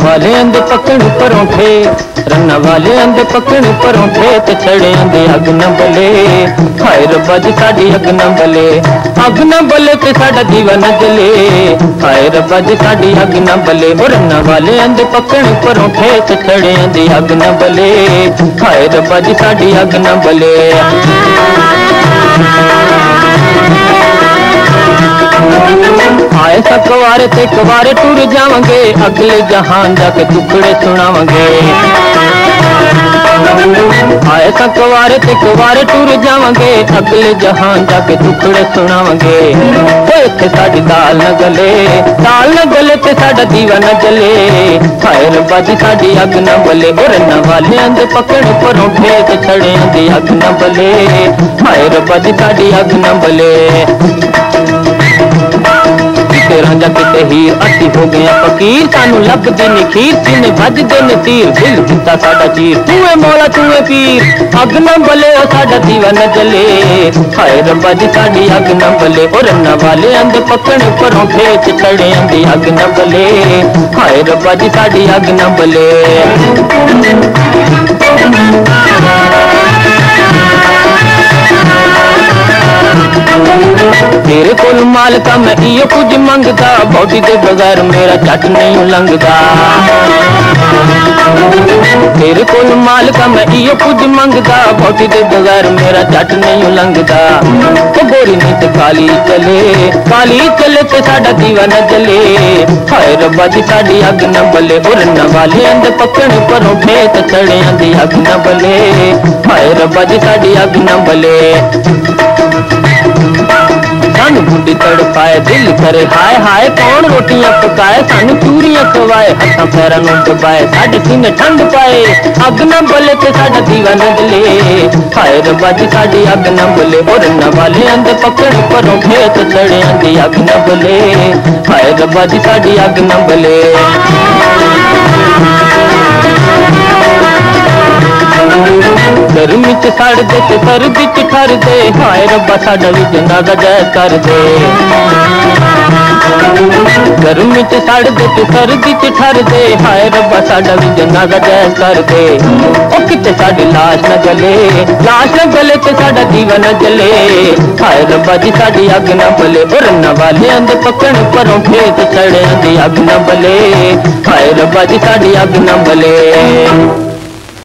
वाले अंदे पकड़ परौंठे, रन्ना वाले अंदे पकड़ परौंठे ते छड़े अंदे अग न बले। हाय रब्बा जी साडी अग न बले, अग न बले ते साडा दीवा न जले। हाय रब्बा जी साडी अग न बले, ओ रन्ना वाले अंदे पकड़ परौंठे ते छड़े अंदे अग न बले। हाय रब्बा जी साडी अग न बले। आए सा कवारे ते कवारे टूर जावांगे, अगले जहान जाके दुखड़े सुनावांगे। आए सा कवारे ते कवारे टूर जावांगे, अगले जहान जाके दुखड़े सुनावांगे। इत्थे साडी दाल न गले, दाल न गले ते साडा दीवा न जले। हाय रब्बा जी साडी अग न बले, रन्ना वाले अंदे पकड़ परौंठे ते छड़े अंदे अग न बले। हाय रब्बा जी साडी अग न बले। रांझा किते हीर असी हो गया फकीर, सानू लभदे नी खीर सीने वजदे ने तीर। दिल दिता साडा चीर, तू है मौला तू है पीर, अग न बले ओ साडा दीवा न जले। हाय रब्बा जी साडी अग न बले, ओ रन्ना वाले अंदे पकड़ परौंठे ते छड़े अंदे अग न बले। हाय रब्बा जी साडी अग न बले। तेरे कोल मालका मैं इयो कुछ मंगदा, बॉडी दे बगैर मेरा झट नहीं लंघदा। तेरे कोल मालका मैं इयो कुछ मंगदा, बॉडी दे बगैर मेरा झट नहीं लंघदा। ओ गोरी नहीं ते काली चले ते साडा दीवा न जले। हाय रब्बा जी साडी अग न बले, ओ रन्ना वाले अंदे पकड़ परौंठे ते छड़े अंदे अग न बले। हाय रब्बा जी साडी अग न बले। सानू बुढ़ी तड़पाए दिल करे हाय हाय, कौन रोटियां पकाए सानू चूरियां खवाए। हथा पैरा नू दबाए साडे सीने ठंड पाए, अग न बले ते साडा दीवा न जले। हाय रब्बा जी साडी अग न बले, ओ रन्ना वाले अंदे पकड़ परौंठे ते छड़े अंदे अग न बले। हाय रब्बा जी साडी अग न बले। गर्मी च सड़ दे ते सर्दी च ठर दे, हाय रब्बा साडा भी जनाजा जय कर दे। गर्मी च सड़ दे ते सर्दी च ठर दे, हाय रब्बा साडा भी जनाजा जय कर दे। ओ किते साडी लाश न गले ते साडा दीवा न जले। हाय रब्बा जी साडी अग न बले, ओ रन्ना वाले अंदे पकड़ परौंठे ते छड़े अंदे अग न बले। हाय रब्बा जी साडी अग न बले।